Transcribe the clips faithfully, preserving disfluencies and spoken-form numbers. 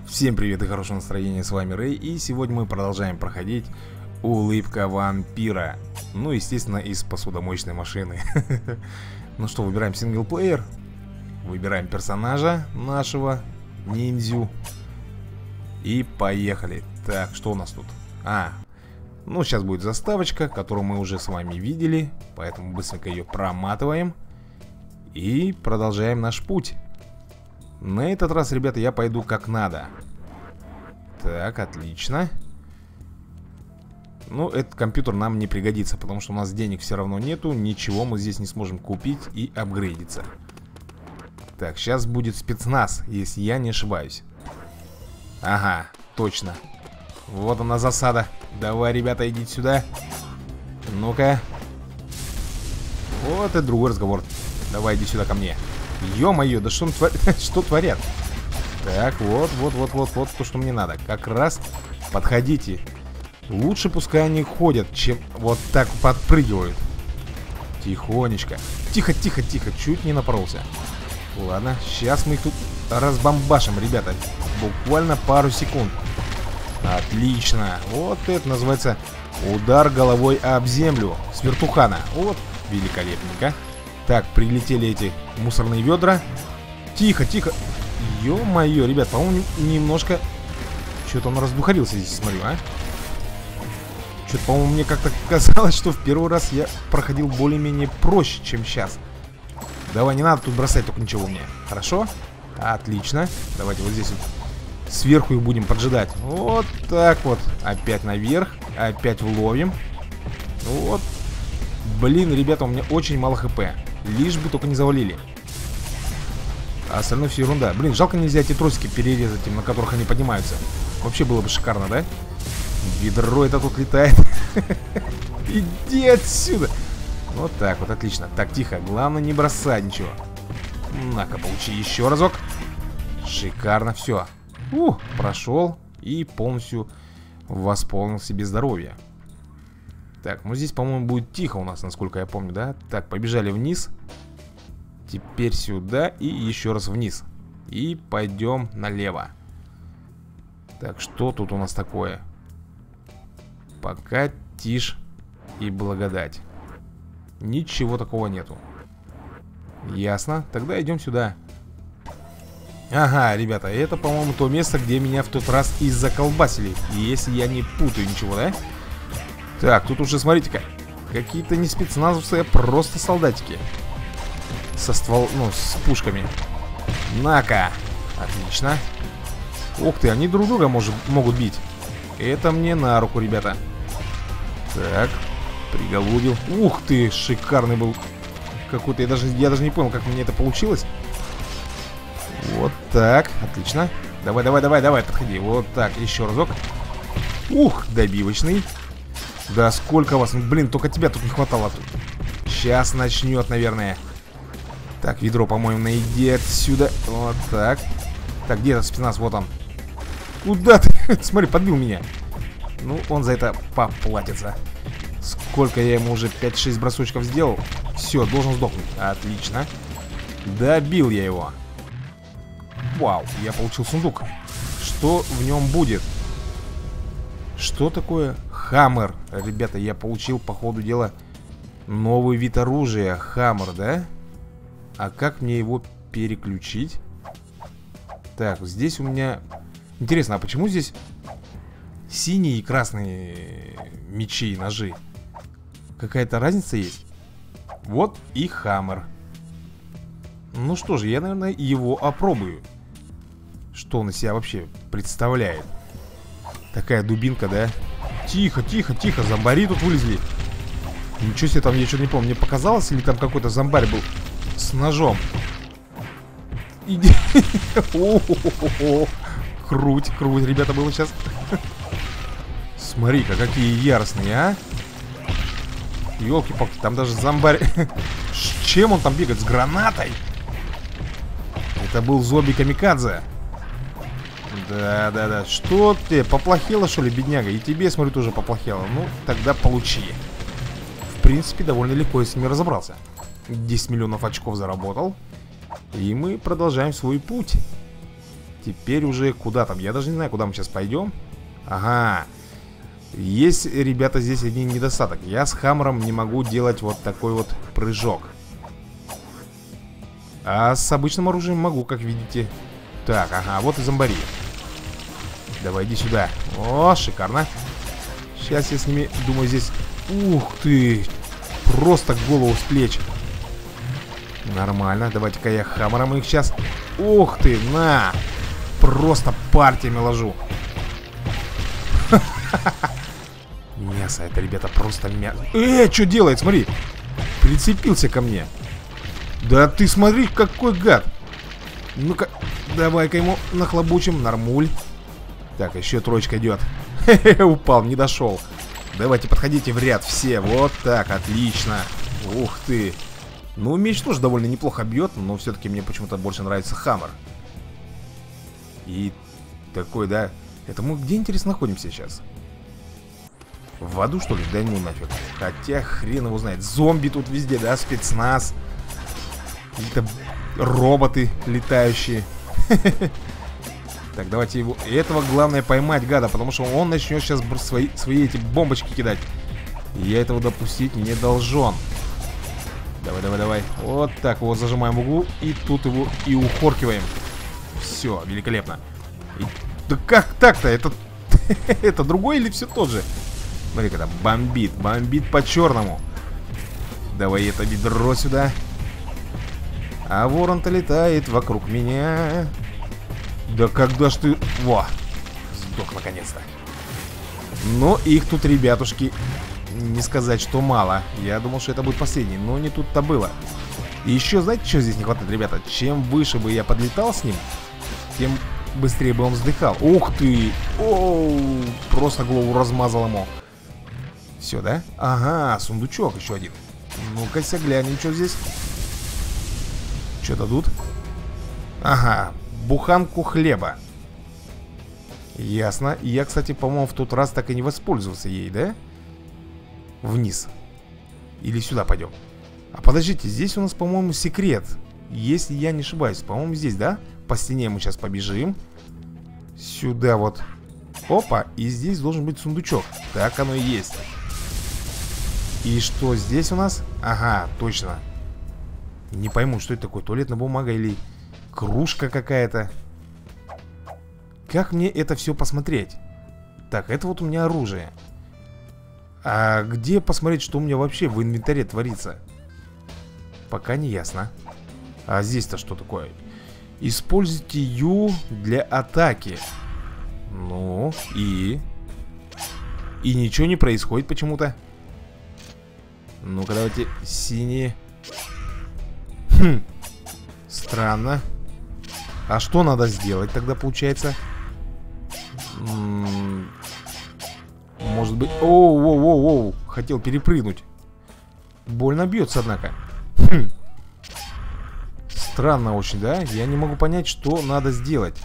Всем привет и хорошего настроения, с вами Рэй. И сегодня мы продолжаем проходить Улыбка вампира. Ну, естественно, из посудомоечной машины. Ну что, выбираем синглплеер. Выбираем персонажа нашего, ниндзю. И поехали. Так, что у нас тут? А, ну сейчас будет заставочка, которую мы уже с вами видели. Поэтому быстренько ее проматываем. И продолжаем наш путь. На этот раз, ребята, я пойду как надо. Так, отлично. Ну, этот компьютер нам не пригодится, потому что у нас денег все равно нету. Ничего мы здесь не сможем купить и апгрейдиться. Так, сейчас будет спецназ, если я не ошибаюсь. Ага, точно. Вот она засада. Давай, ребята, идите сюда. Ну-ка. Вот это другой разговор. Давай, иди сюда ко мне. Ё-моё, да что, твор... что творят? Так, вот, вот, вот, вот, вот то, что мне надо. Как раз подходите. Лучше пускай они ходят, чем вот так подпрыгивают. Тихонечко. Тихо, тихо, тихо, чуть не напоролся. Ладно, сейчас мы их тут разбомбашим, ребята. Буквально пару секунд. Отлично. Вот это называется удар головой об землю с вертухана. Вот, великолепненько. Так, прилетели эти мусорные ведра. Тихо, тихо. Ё-моё, ребят, по-моему, немножко... Что-то он раздухарился здесь, смотрю, а? Что-то, по-моему, мне как-то казалось, что в первый раз я проходил более-менее проще, чем сейчас. Давай, не надо тут бросать только ничего мне. Хорошо? Отлично. Давайте вот здесь вот сверху их будем поджидать. Вот так вот. Опять наверх. Опять вловим. Вот. Блин, ребята, у меня очень мало хп. Лишь бы только не завалили. А остальное все ерунда. Блин, жалко нельзя эти тросики перерезать, на которых они поднимаются. Вообще было бы шикарно, да? Ведро это тут летает. Иди отсюда. Вот так вот, отлично. Так, тихо, главное не бросать ничего. На-ка, получи еще разок. Шикарно, все. Ух, прошел и полностью восполнил себе здоровье. Так, ну здесь, по-моему, будет тихо у нас, насколько я помню, да? Так, побежали вниз. Теперь сюда и еще раз вниз. И пойдем налево. Так, что тут у нас такое? Пока тишь и благодать. Ничего такого нету. Ясно, тогда идем сюда. Ага, ребята, это, по-моему, то место, где меня в тот раз и заколбасили. Если я не путаю ничего, да? Так, тут уже, смотрите-ка, какие-то не спецназовцы, а просто солдатики. Со ствол, ну, с пушками. На-ка. Отлично. Ух ты, они друг друга может, могут бить. Это мне на руку, ребята. Так, приголубил. Ух ты, шикарный был. Какой-то, я даже, я даже не понял, как мне это получилось. Вот так, отлично. Давай, давай, давай, давай, подходи. Вот так, еще разок. Ух, добивочный. Да сколько вас, блин, только тебя тут не хватало. Сейчас начнет, наверное. Так, ведро, по-моему, найди отсюда. Вот так. Так, где этот спецназ? Вот он. Куда ты? Смотри, подбил меня. Ну, он за это поплатится. Сколько я ему уже пять-шесть бросочков сделал. Все, должен сдохнуть. Отлично. Добил я его. Вау, я получил сундук. Что в нем будет? Что такое хаммер? Ребята, я получил, по ходу дела, новый вид оружия. Хаммер, да? А как мне его переключить? Так, здесь у меня... Интересно, а почему здесь синие и красные мечи и ножи? Какая-то разница есть? Вот и хаммер. Ну что же, я, наверное, его опробую. Что он из себя вообще представляет? Такая дубинка, да? Тихо, тихо, тихо, зомбари тут вылезли. Ничего себе, там я что-то не помню. Мне показалось, или там какой-то зомбарь был с ножом? Иди. Круть, круть, ребята, было сейчас. Смотри-ка, какие яростные, а? Ёлки-палки, там даже зомбарь. С чем он там бегает? С гранатой? Это был зомби-камикадзе. Да, да, да. Что ты? Поплохело, что ли, бедняга? И тебе, смотрю, тоже поплохело. Ну, тогда получи. В принципе, довольно легко я с ними разобрался. десять миллионов очков заработал. И мы продолжаем свой путь. теперь уже куда там? Я даже не знаю, куда мы сейчас пойдем. Ага. Есть, ребята, здесь один недостаток. Я с хаммером не могу делать вот такой вот прыжок. А с обычным оружием могу, как видите. Так, ага, вот и зомбари. Давай, иди сюда. О, шикарно. Сейчас я с ними, думаю, здесь... Ух ты! Просто голову с плеч. Нормально, давайте-ка я хаммером их сейчас. Ух ты, на! Просто партиями ложу. Мясо, это, ребята, просто мясо. Э, что делает, смотри. Прицепился ко мне. Да ты смотри, какой гад. Ну-ка, давай-ка ему нахлобучим. Нормуль. Так, еще троечка идет. Хе-хе, упал, не дошел. Давайте, подходите в ряд все. Вот так, отлично. Ух ты. Ну, меч тоже довольно неплохо бьет, но все-таки мне почему-то больше нравится хаммер. И такой, да. Это мы где, интересно, находимся сейчас? В аду, что ли? Да ну нафиг. Хотя хрен его знает. Зомби тут везде, да, спецназ. Какие-то роботы летающие. Так, давайте его... Этого главное поймать, гада, потому что он начнет сейчас свои, свои эти бомбочки кидать. И я этого допустить не должен. Давай, давай, давай. Вот так его зажимаем в углу. И тут его и ухоркиваем. Все, великолепно. И... Да как так-то? Это... Это другой или все тот же? Смотри-ка там, бомбит, бомбит по-черному. Давай это ведро сюда. А ворон-то летает вокруг меня. Да когда ж ты... Во! Сдох наконец-то. Но их тут, ребятушки, не сказать, что мало. Я думал, что это будет последний, но не тут-то было. И еще, знаете, что здесь не хватает, ребята? Чем выше бы я подлетал с ним, тем быстрее бы он вздыхал. Ух ты! Оу! Просто голову размазал ему. Все, да? Ага, сундучок еще один. Ну-ка, глянем, что здесь. Что дадут? Ага, буханку хлеба. Ясно. Я, кстати, по-моему, в тот раз так и не воспользовался ей, да? Вниз. Или сюда пойдем. А подождите, здесь у нас, по-моему, секрет. Если я не ошибаюсь, по-моему, здесь, да? По стене мы сейчас побежим. Сюда вот. Опа, и здесь должен быть сундучок. Так оно и есть. И что здесь у нас? Ага, точно. Не пойму, что это такое, туалетная бумага или кружка какая-то. Как мне это все посмотреть? Так, это вот у меня оружие. А где посмотреть, что у меня вообще в инвентаре творится? Пока не ясно. А здесь-то что такое? Используйте Ю для атаки. Ну, и... И ничего не происходит почему-то. Ну-ка, давайте синие. Хм. Странно. А что надо сделать тогда, получается? М-м- Может быть... Оу-оу-оу-оу. Хотел перепрыгнуть. Больно бьется, однако. Хм. Странно очень, да? Я не могу понять, что надо сделать.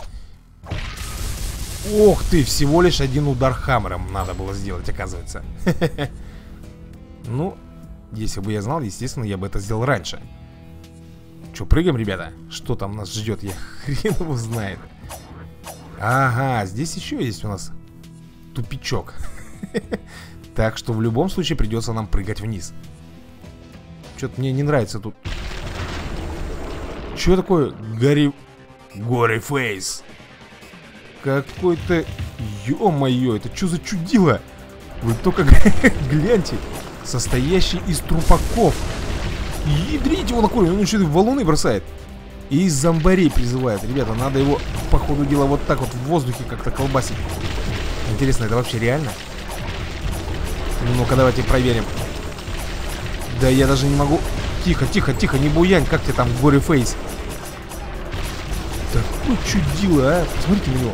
Ох ты, всего лишь один удар хаммером надо было сделать, оказывается. Ну, если бы я знал, естественно, я бы это сделал раньше. Че, прыгаем, ребята? Что там нас ждет? Я хрен его знает. Ага, здесь еще есть у нас тупичок. Так что в любом случае придется нам прыгать вниз. Что-то мне не нравится тут. Что такое? Гори... Гори фейс. Какой-то... Ё-моё, это что за чудило? Вы только гляньте. Состоящий из трупаков. Ядрите его на корень, он еще и валуны бросает. И из зомбарей призывает. Ребята, надо его, по ходу дела, вот так вот в воздухе как-то колбасить. Интересно, это вообще реально? Ну-ка, давайте проверим. Да я даже не могу... Тихо, тихо, тихо, не буянь, как тебе там горе фейс. Такое чудило, а. Посмотрите на него.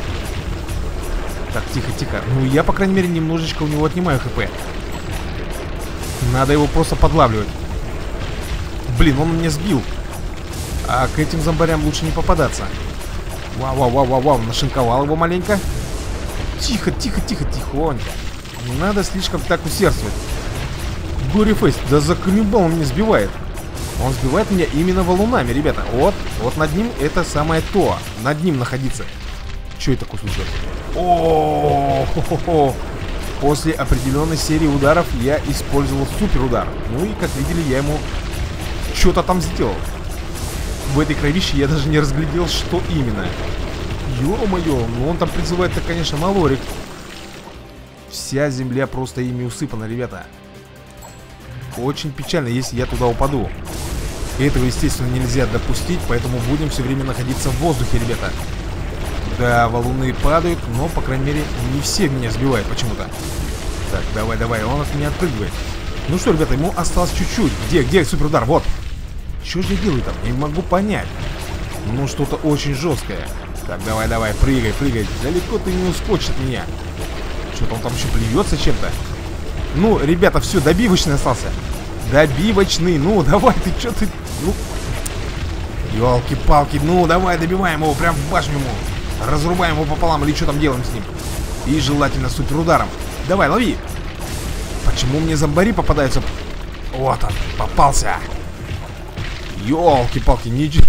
Так, тихо, тихо. Ну, я, по крайней мере, немножечко у него отнимаю хп. Надо его просто подлавливать. Блин, он меня сбил. А к этим зомбарям лучше не попадаться. Вау-вау-вау-вау-вау. Нашинковал его маленько. Тихо, тихо, тихо, тихонько. Не надо слишком так усердствовать. Горе фейс, да заколебал, он меня сбивает. Он сбивает меня именно валунами, ребята. Вот, вот над ним это самое то. Над ним находиться. Что это такое случилось? О-о-о-о-о-о. После определенной серии ударов я использовал супер удар. Ну и, как видели, я ему что-то там сделал. В этой кровище я даже не разглядел, что именно. Ё-моё, ну он там призывает-то, конечно, Малорик. Вся земля просто ими усыпана, ребята. Очень печально, если я туда упаду. И этого, естественно, нельзя допустить, поэтому будем все время находиться в воздухе, ребята. Да, валуны падают, но, по крайней мере, не все меня сбивают почему-то. Так, давай, давай, он от меня отпрыгивает. Ну что, ребята, ему осталось чуть-чуть. Где, где суперудар? Вот. Что же я делаю там? Я не могу понять. Ну, что-то очень жесткое. Так, давай, давай, прыгай, прыгай. Далеко ты не ускочишь от меня. Что-то он там еще плюется чем-то. Ну, ребята, все, добивочный остался. Добивочный, ну, давай, ты что ты... Ну... Ёлки-палки, ну, давай, добиваем его, прям башню ему. Разрубаем его пополам, или что там делаем с ним. И желательно суперударом. Давай, лови. Почему мне зомбари попадаются? Вот он, попался. Ёлки-палки, ничего.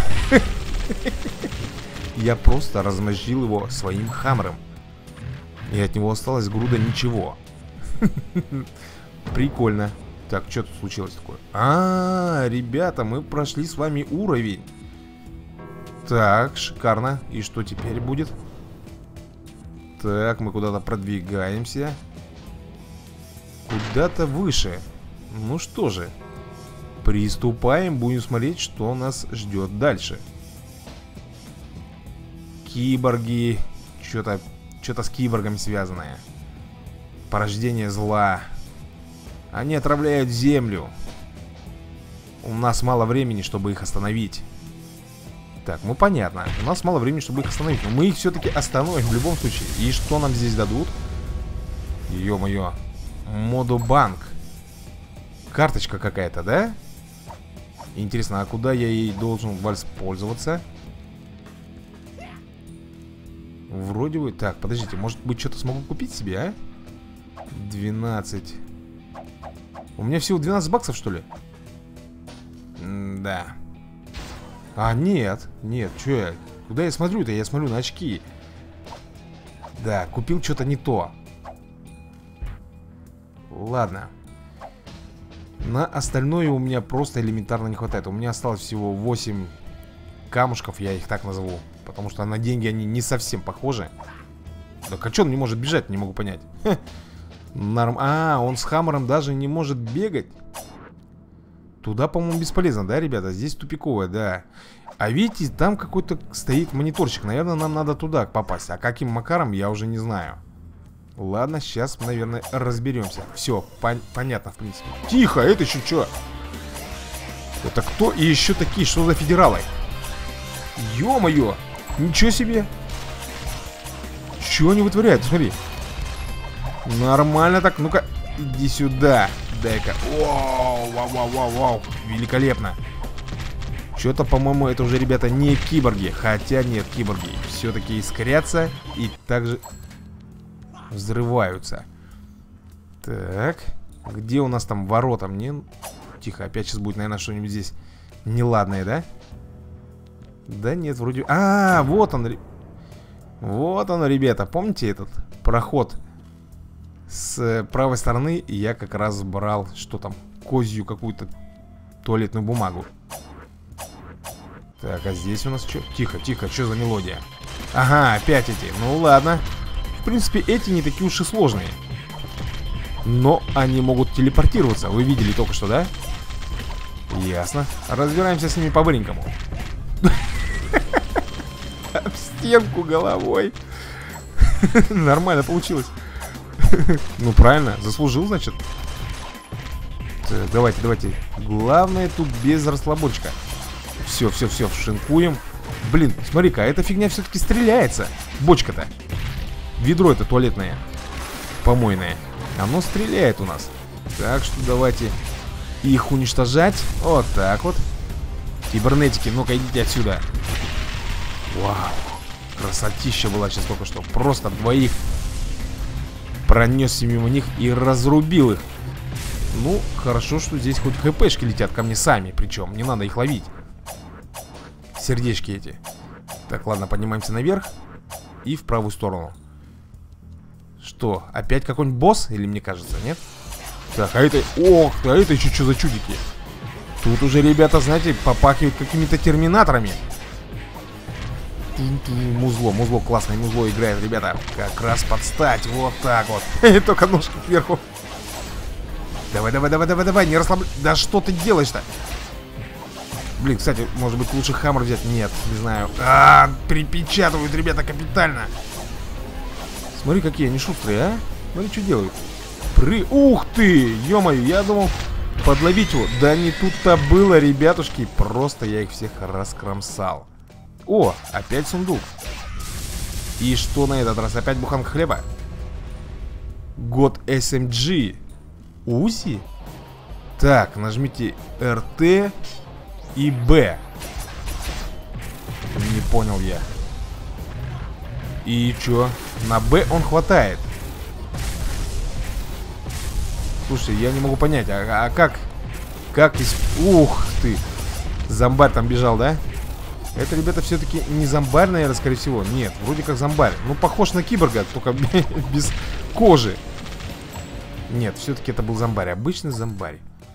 Я просто размозжил его своим хаммером. И от него осталась груда ничего. Прикольно. Так, что тут случилось такое? А, ребята, мы прошли с вами уровень. Так, шикарно. И что теперь будет? Так, мы куда-то продвигаемся. Куда-то выше. Ну что же, приступаем, будем смотреть, что нас ждет дальше. Киборги. Что-то что-то с киборгами связанное. Порождение зла. Они отравляют землю. У нас мало времени, чтобы их остановить. Так, ну понятно. У нас мало времени, чтобы их остановить. Но мы их все-таки остановим в любом случае. И что нам здесь дадут? Ё-моё. Модобанк. Карточка какая-то, да? Интересно, а куда я ей должен воспользоваться? Вроде бы... Так, подождите, может быть, что-то смогу купить себе, а? двенадцать. У меня всего двенадцать баксов, что ли? М-да. А, нет, нет, что я? Куда я смотрю-то? Я смотрю на очки. Да, купил что-то не то. Ладно. На остальное у меня просто элементарно не хватает. У меня осталось всего восемь камушков, я их так назову. Потому что на деньги они не совсем похожи. Да а что он не может бежать, не могу понять. Хе. Норм... А, он с хаммером даже не может бегать. Туда, по-моему, бесполезно, да, ребята? Здесь тупиковая, да. А видите, там какой-то стоит мониторчик. Наверное, нам надо туда попасть. А каким макаром, я уже не знаю. Ладно, сейчас, наверное, разберемся. Все, пон понятно, в принципе. Тихо, это еще что? Это кто и еще такие? Что за федералы? Ё-моё! Ничего себе! Что они вытворяют? Смотри. Нормально так. Ну-ка, иди сюда. Дай-ка. Вау, вау, вау, вау, вау. Великолепно. Что-то, по-моему, это уже, ребята, не киборги. Хотя нет, киборги все-таки искрятся и также взрываются. Так. Где у нас там ворота? Мне... Тихо, опять сейчас будет, наверное, что-нибудь здесь неладное, да? Да нет, вроде... А, вот он. Вот он, ребята. Помните этот проход? С правой стороны я как раз брал, что там, козью какую-то туалетную бумагу. Так, а здесь у нас что? Тихо, тихо, что за мелодия? Ага, опять эти. Ну ладно. В принципе, эти не такие уж и сложные. Но они могут телепортироваться. Вы видели только что, да? Ясно. Разбираемся с ними по-быренькому. В стенку головой. Нормально получилось. Ну правильно, заслужил, значит. Так, давайте, давайте. Главное тут без расслабончика. Все, все, все, шинкуем. Блин, смотри-ка, эта фигня все-таки стреляется. Бочка-то. Ведро это туалетное, помойное. Оно стреляет у нас. Так что давайте их уничтожать. Вот так вот. Кибернетики, ну-ка идите отсюда. Вау. Красотища была сейчас только что. Просто двоих пронесся мимо них и разрубил их. Ну, хорошо, что здесь хоть хпшки летят ко мне сами. Причем, не надо их ловить. Сердечки эти. Так, ладно, поднимаемся наверх. И в правую сторону. Что, опять какой-нибудь босс? Или мне кажется, нет? Так, а это... Ох, а это еще что за чудики? Тут уже, ребята, знаете, попахивают какими-то терминаторами. Музло, музло, классное музло играет, ребята. Как раз подстать, вот так вот. Только ножки кверху. Давай, давай, давай, давай, давай, не расслабляй. Да что ты делаешь-то? Блин, кстати, может быть лучше хаммер взять? Нет, не знаю. А, припечатывают, ребята, капитально. Смотри, какие они шустрые, а? Смотри, что делают. Пры... Ух ты! Ё-моё, я думал подловить его. Да не тут-то было, ребятушки. Просто я их всех раскромсал. О, опять сундук. И что на этот раз? Опять буханка хлеба? год эс эм джи. УЗИ? Так, нажмите эр тэ и Б. Не понял я. И чё? На Б он хватает. Слушай, я не могу понять, а, а как? Как из... Ух ты! Зомбарь там бежал, да? Это, ребята, все-таки не зомбарь, наверное, скорее всего. Нет, вроде как зомбарь. Ну, похож на киборга, только без кожи. Нет, все-таки это был зомбарь. Обычный зомбарь.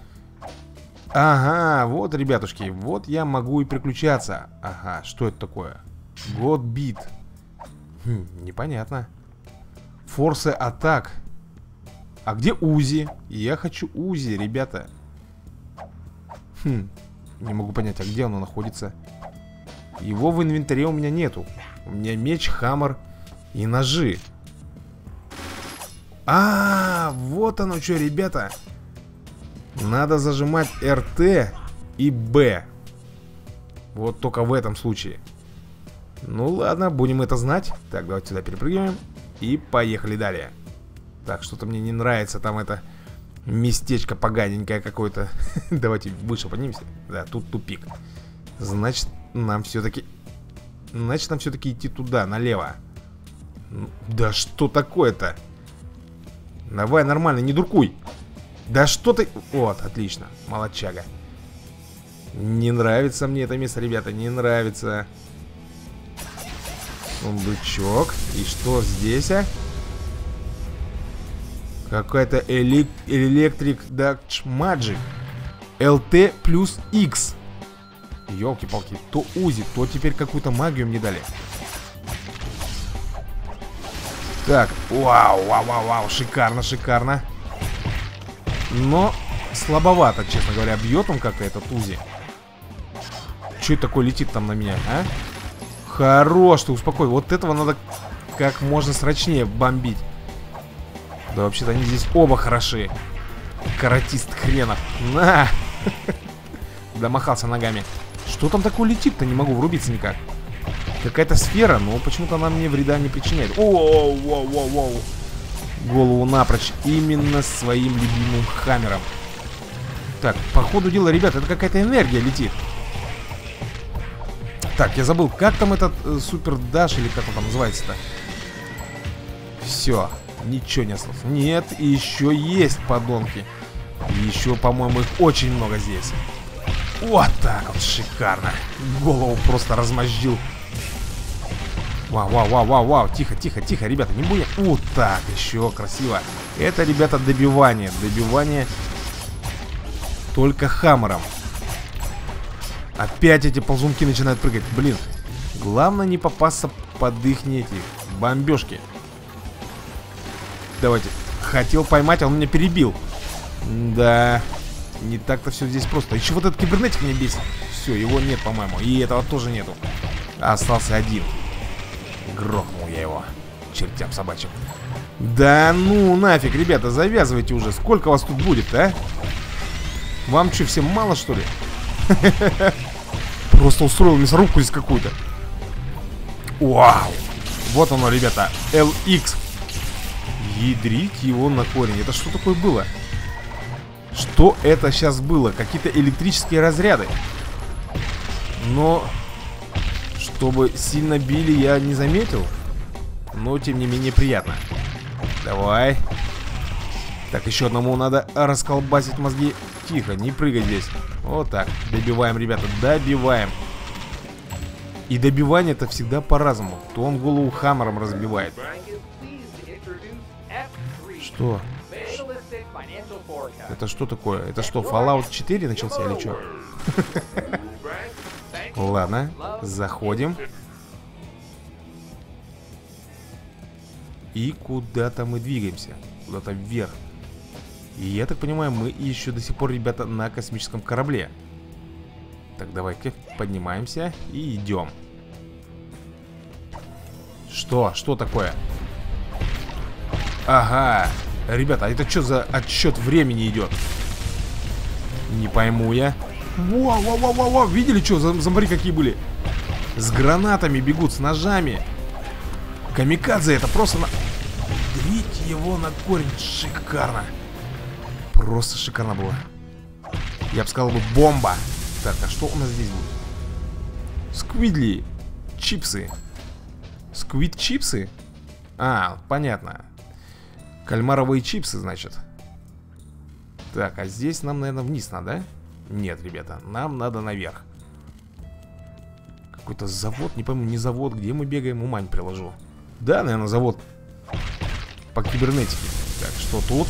Ага, вот, ребятушки. Вот я могу и приключаться. Ага, что это такое? Godbeat. Хм, непонятно. Форсы атак. А где УЗИ? Я хочу УЗИ, ребята. Хм, не могу понять, а где оно находится? Его в инвентаре у меня нету. У меня меч, хаммер и ножи. А, вот оно что, ребята. Надо зажимать эр тэ и Б. Вот только в этом случае. Ну ладно, будем это знать. Так, давайте сюда перепрыгиваем. И поехали далее. Так, что-то мне не нравится. Там это местечко поганенькое какое-то. Давайте выше поднимемся. Да, тут тупик. Значит, нам все-таки... Значит, нам все-таки идти туда, налево. Да что такое-то? Давай, нормально, не дуркуй. Да что ты... Вот, отлично, молодчага. Не нравится мне это место, ребята, не нравится. Сундучок. И что здесь, а? Какая-то элек... Electric Dark Magic. эл тэ плюс X. Ёлки-палки, то УЗИ, то теперь какую-то магию мне дали. Так, вау, вау, вау, вау, шикарно, шикарно. Но слабовато, честно говоря, бьет он как-то этот УЗИ. Что это такое летит там на меня, а? Хорош, ты успокой. Вот этого надо как можно срочнее бомбить. Да вообще-то они здесь оба хороши. Каратист хренов. На! Домахался ногами. Что там такое летит-то? Не могу врубиться никак. Какая-то сфера, но почему-то она мне вреда не причиняет. Оу-оу-оу-оу-оу. Голову напрочь. Именно своим любимым хаммером. Так, по ходу дела, ребята, это какая-то энергия летит. Так, я забыл, как там этот э, супер даш, или как он там называется-то. Все, ничего не осталось. Нет, еще есть подонки. Еще, по-моему, их очень много здесь. Вот так вот, шикарно. Голову просто размозжил. Вау, вау, вау, вау, вау. Тихо, тихо, тихо, ребята, не будем. Вот так, еще красиво. Это, ребята, добивание. Добивание только хаммером. Опять эти ползунки начинают прыгать. Блин, главное не попасться под их эти бомбежки. Давайте. Хотел поймать, а он меня перебил. Да, не так-то все здесь просто. Еще вот этот кибернетик меня бесит. Все, его нет, по-моему. И этого тоже нету. Остался один. Грохнул я его. Чертям собачьим. Да ну нафиг, ребята, завязывайте уже. Сколько вас тут будет, а? Вам что, всем мало, что ли? Просто устроил мясорубку здесь какую-то. Вау. Вот оно, ребята, эл икс. Ядрить его на корень. Это что такое было? Что это сейчас было? Какие-то электрические разряды. Но чтобы сильно били, я не заметил. Но тем не менее приятно. Давай. Так, еще одному надо расколбасить мозги. Тихо, не прыгай здесь. Вот так, добиваем, ребята, добиваем. И добивание это всегда по-разному. То он голову хаммером разбивает. Что? Это что такое? Это что, Fallout четыре начался или что? Ладно, заходим. И куда-то мы двигаемся. Куда-то вверх. И я так понимаю, мы еще до сих пор, ребята, на космическом корабле. Так, давай-ка поднимаемся и идем. Что? Что такое? Ага. Ребята, а это что за отсчет времени идет? Не пойму я. Во-во-во-во-во. Видели, что? Зомбари какие были? С гранатами бегут, с ножами. Камикадзе это просто на... Дрить его на корень. Шикарно. Просто шикарно было. Я бы сказал бы бомба. Так, а что у нас здесь будет? Сквидли. Чипсы. Сквид чипсы? А, понятно. Кальмаровые чипсы, значит. Так, а здесь нам, наверное, вниз надо, да? Нет, ребята, нам надо наверх. Какой-то завод, не пойму, не завод. Где мы бегаем, ума не приложу. Да, наверное, завод по кибернетике. Так, что тут?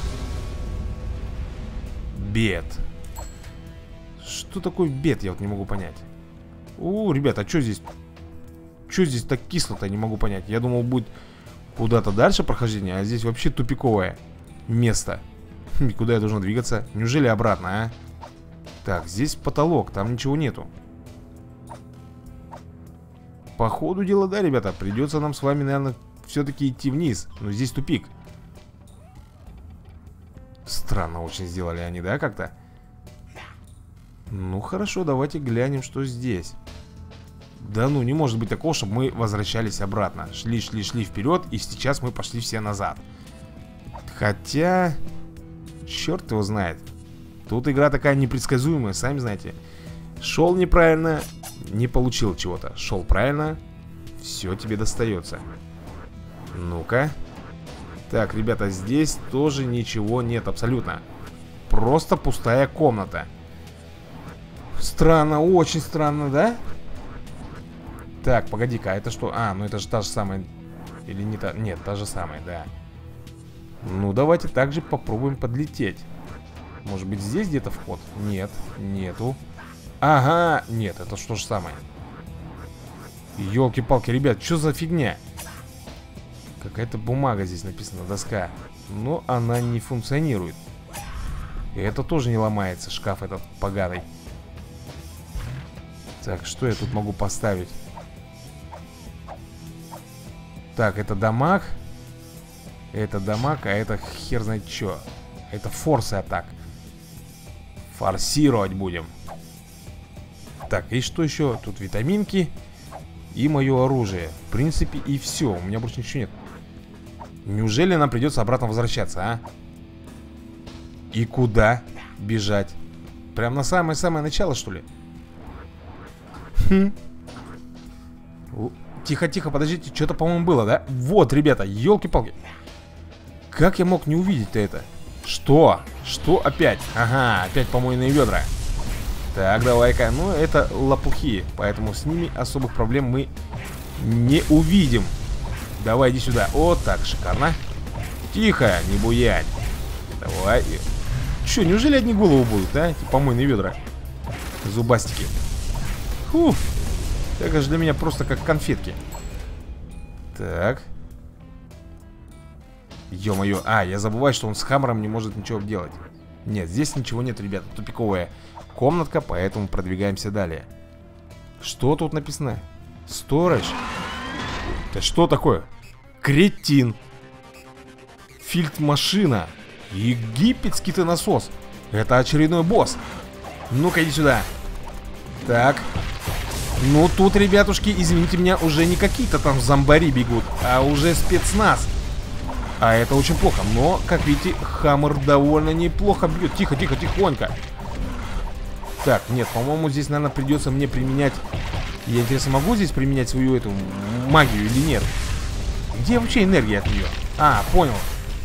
Бед. Что такое бед, я вот не могу понять. У, ребята, а что здесь? Что здесь так кисло-то, не могу понять. Я думал, будет куда-то дальше прохождение, а здесь вообще тупиковое место. И куда я должен двигаться? Неужели обратно, а? Так, здесь потолок, там ничего нету. По ходу дела, да, ребята, придется нам с вами, наверное, все-таки идти вниз. Но здесь тупик. Странно очень сделали они, да, как-то? Ну, хорошо, давайте глянем, что здесь. Да ну, не может быть такого, чтобы мы возвращались обратно. Шли, шли, шли вперед, и сейчас мы пошли все назад. Хотя... Черт его знает. Тут игра такая непредсказуемая, сами знаете. Шел неправильно, не получил чего-то. Шел правильно, все тебе достается. Ну-ка. Так, ребята, здесь тоже ничего нет абсолютно. Просто пустая комната. Странно, очень странно, да? Так, погоди-ка, а это что? А, ну это же та же самая. Или не та? Нет, та же самая, да. Ну, давайте также попробуем подлететь. Может быть, здесь где-то вход? Нет, нету. Ага, нет, это что же самое? Ёлки-палки, ребят, что за фигня? Какая-то бумага здесь написана, доска. Но она не функционирует. И это тоже не ломается, шкаф этот поганый. Так, что я тут могу поставить? Так, это дамаг. Это дамаг, а это хер знает что. Это форсы атак. Форсировать будем. Так, и что еще? Тут витаминки. И мое оружие. В принципе, и все. У меня больше ничего нет. Неужели нам придется обратно возвращаться, а? И куда бежать? Прям на самое-самое начало, что ли? Хм. Тихо-тихо, подождите, что-то, по-моему, было, да? Вот, ребята, елки-палки. Как я мог не увидеть-то это? Что? Что опять? Ага, опять помойные ведра. Так, давай-ка. Ну, это лопухи, поэтому с ними особых проблем мы не увидим. Давай, иди сюда. Вот так, шикарно. Тихо, не буянь. Давай. Че, неужели одни головы будут, а? Эти помойные ведра. Зубастики. Фух. Это же для меня просто как конфетки. Так. Ё-моё. А, я забываю, что он с хаммером не может ничего делать. Нет, здесь ничего нет, ребята. Тупиковая комнатка, поэтому продвигаемся далее. Что тут написано? Storage. Это что такое? Кретин. Фильтр-машина. Египетский-то насос. Это очередной босс. Ну-ка, иди сюда. Так. Ну, тут, ребятушки, извините меня, уже не какие-то там зомбари бегут, а уже спецназ. А это очень плохо. Но, как видите, хаммер довольно неплохо бьет. Тихо, тихо, тихонько. Так, нет, по-моему, здесь, наверное, придется мне применять... Я, интересно, могу здесь применять свою эту магию или нет? Где вообще энергия от нее? А, понял.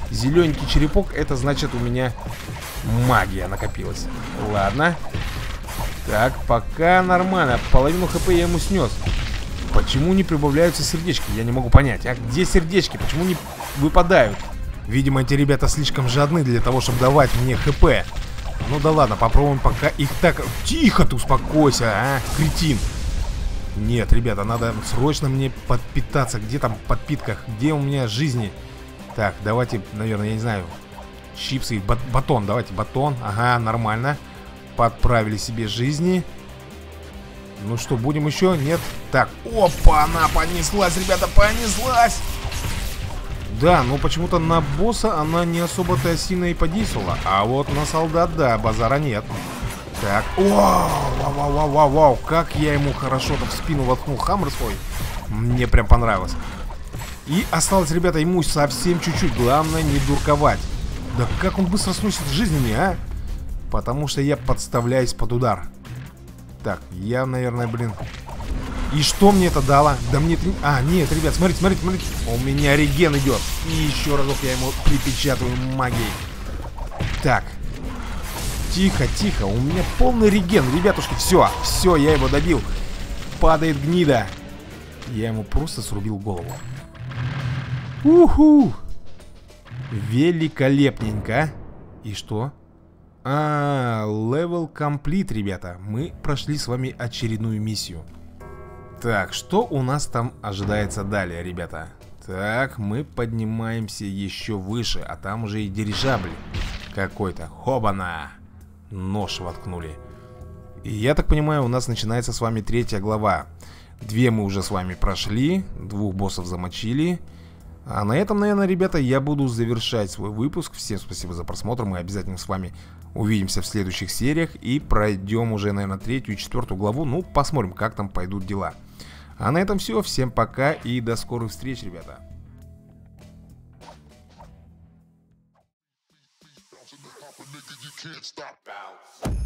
Зелененький черепок, это значит у меня магия накопилась. Ладно. Так, пока нормально. Половину хп я ему снес. Почему не прибавляются сердечки? Я не могу понять. А где сердечки? Почему не выпадают? Видимо, эти ребята слишком жадны для того, чтобы давать мне хп. Ну да ладно, попробуем пока их так... Тихо ты, успокойся, а, кретин. Нет, ребята, надо срочно мне подпитаться. Где там в подпитках? Где у меня жизни? Так, давайте, наверное, я не знаю. Чипсы, бат батон, давайте батон. Ага, нормально. Подправили себе жизни. Ну что, будем еще? Нет? Так, опа, она понеслась, ребята, понеслась. Да, но почему-то на босса она не особо-то сильно и подействовала. А вот на солдат, да, базара нет. Так, вау, вау, вау, вау, вау, вау. Как я ему хорошо-то в спину воткнул хаммер свой. Мне прям понравилось. И осталось, ребята, ему совсем чуть-чуть. Главное не дурковать. Да как он быстро сносит жизнями, а? Потому что я подставляюсь под удар. Так, я, наверное, блин. И что мне это дало? Да мне это... А, нет, ребят, смотрите, смотрите, смотрите. У меня реген идет. И еще разок я ему припечатываю магией. Так. Тихо, тихо. У меня полный реген, ребятушки. Все, все, я его добил. Падает гнида. Я ему просто срубил голову. Уху. Великолепненько. И что? А, level complete, ребята. Мы прошли с вами очередную миссию. Так, что у нас там ожидается далее, ребята? Так, мы поднимаемся еще выше, а там уже и дирижабль какой-то. Хобана! Нож воткнули. И я так понимаю, у нас начинается с вами третья глава. Две мы уже с вами прошли, двух боссов замочили. А на этом, наверное, ребята, я буду завершать свой выпуск. Всем спасибо за просмотр. Мы обязательно с вами увидимся в следующих сериях и пройдем уже, наверное, третью и четвертую главу. Ну, посмотрим, как там пойдут дела. А на этом все. Всем пока и до скорых встреч, ребята. Can't stop out.